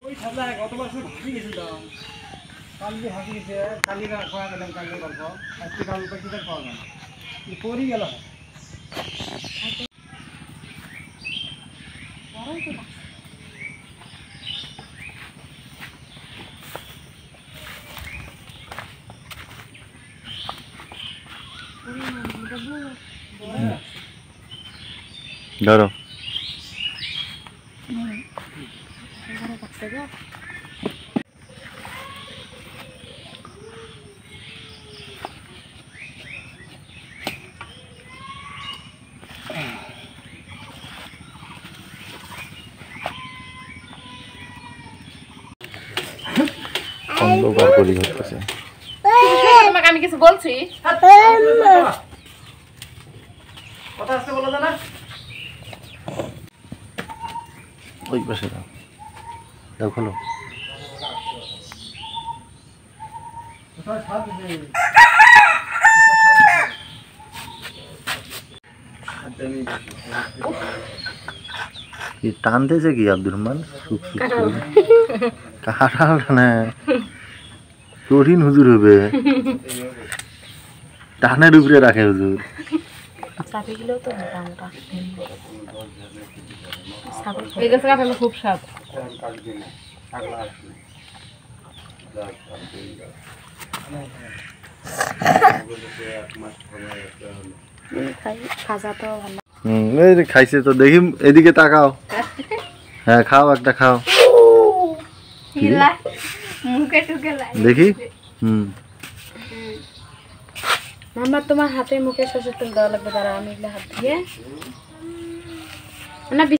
ওই ছাদলা গত বছর ভাসি গেছিল কালকে ভাসি গেছে কালি না খাওয়া গেলাম কালকে গল্প আজকে কাল কিছু খাওয়া গেল পরি গেল ধরো অন্ধকার করি হচ্ছে তোমাকে আমি কিছু বলছি কথা আসতে বলো না ওই পাশে দাও দাও খোলো কি টানতেছে কি আব্দুর রহমান সুখ সুখ কাঁঠাল টানে কঠিন হুজুর হবে টানের উপরে রাখে হুজুর এই গাছে কাঁঠাল খুব স্বাদ খাইছে তো দেখি এদিকে তাকাও হ্যাঁ খাও একটা খাও দেখি মামা তোমার হাতে মুখে সরষের তেল দেওয়া লাগবে, তারা আমি হাত দিয়ে না